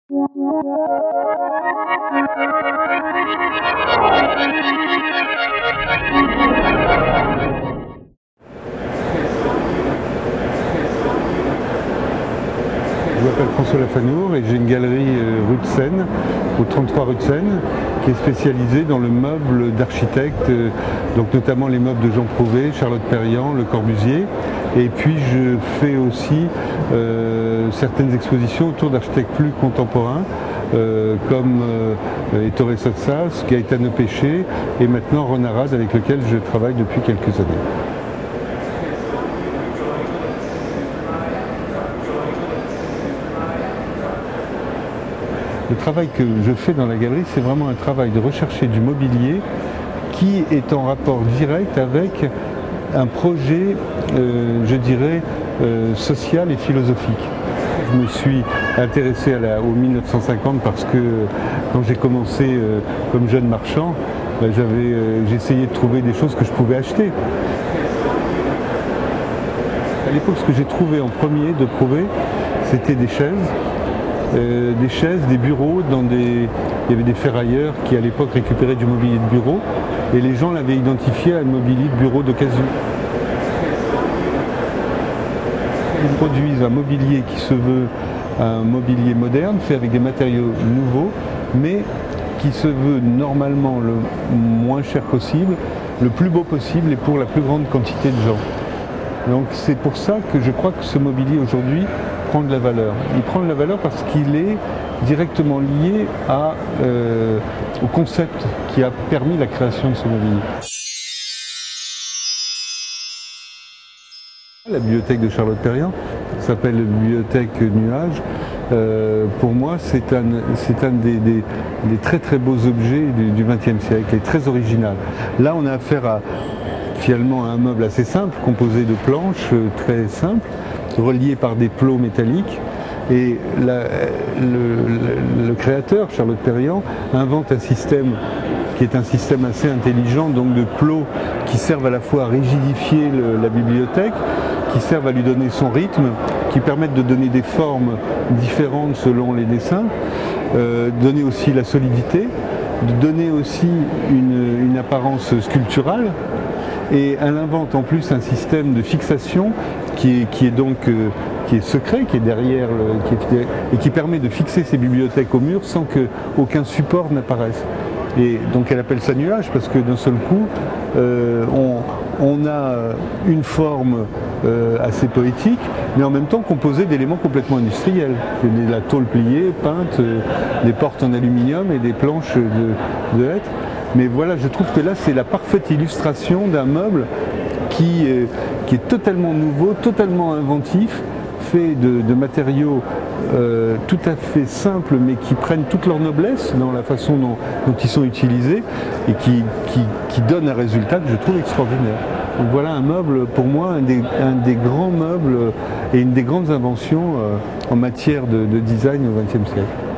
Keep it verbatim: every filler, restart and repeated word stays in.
Je m'appelle François Lafanour et j'ai une galerie rue de Seine, au trente-trois rue de Seine, qui est spécialisée dans le meuble d'architectes, donc notamment les meubles de Jean Prouvé, Charlotte Perriand, Le Corbusier. Et puis je fais aussi euh, certaines expositions autour d'architectes plus contemporains, euh, comme euh, Ettore Sottsass, Gaetano Pesce et maintenant Ron Arad, avec lequel je travaille depuis quelques années. Le travail que je fais dans la galerie, c'est vraiment un travail de rechercher du mobilier qui est en rapport direct avec un projet, euh, je dirais, euh, social et philosophique. Je me suis intéressé à la, au mille neuf cent cinquante parce que quand j'ai commencé euh, comme jeune marchand, ben, j'avais, euh, j'essayais de trouver des choses que je pouvais acheter. À l'époque, ce que j'ai trouvé en premier de Prouvé, c'était des chaises. Euh, des chaises, des bureaux, dans des... il y avait des ferrailleurs qui à l'époque récupéraient du mobilier de bureau et les gens l'avaient identifié à un mobilier de bureau d'occasion. Ils produisent un mobilier qui se veut un mobilier moderne, fait avec des matériaux nouveaux, mais qui se veut normalement le moins cher possible, le plus beau possible et pour la plus grande quantité de gens. Donc c'est pour ça que je crois que ce mobilier aujourd'hui prend de la valeur. Il prend de la valeur parce qu'il est directement lié à, euh, au concept qui a permis la création de ce mobilier. La bibliothèque de Charlotte Perriand s'appelle la bibliothèque Nuage. Euh, pour moi, c'est un, c'est un des, des, des très très beaux objets du vingtième siècle et très original. Là, on a affaire à finalement à un meuble assez simple, composé de planches euh, très simples, reliées par des plots métalliques. Et la, le, le, le créateur, Charlotte Perriand, invente un système qui est un système assez intelligent, donc de plots qui servent à la fois à rigidifier le, la bibliothèque, qui servent à lui donner son rythme, qui permettent de donner des formes différentes selon les dessins, euh, donner aussi la solidité, de donner aussi une, une apparence sculpturale. Et elle invente en plus un système de fixation qui est, qui est donc euh, qui est secret, qui est derrière, le, qui est, et qui permet de fixer ses bibliothèques au mur sans qu'aucun support n'apparaisse. Et donc elle appelle ça nuage parce que d'un seul coup, euh, on, on a une forme euh, assez poétique, mais en même temps composée d'éléments complètement industriels. De la tôle pliée, peinte, euh, des portes en aluminium et des planches de, de hêtre. Mais voilà, je trouve que là, c'est la parfaite illustration d'un meuble qui, euh, qui est totalement nouveau, totalement inventif, fait de, de matériaux euh, tout à fait simples, mais qui prennent toute leur noblesse dans la façon dont, dont ils sont utilisés et qui, qui, qui donne un résultat que je trouve extraordinaire. Donc voilà un meuble, pour moi, un des, un des grands meubles et une des grandes inventions euh, en matière de, de design au vingtième siècle.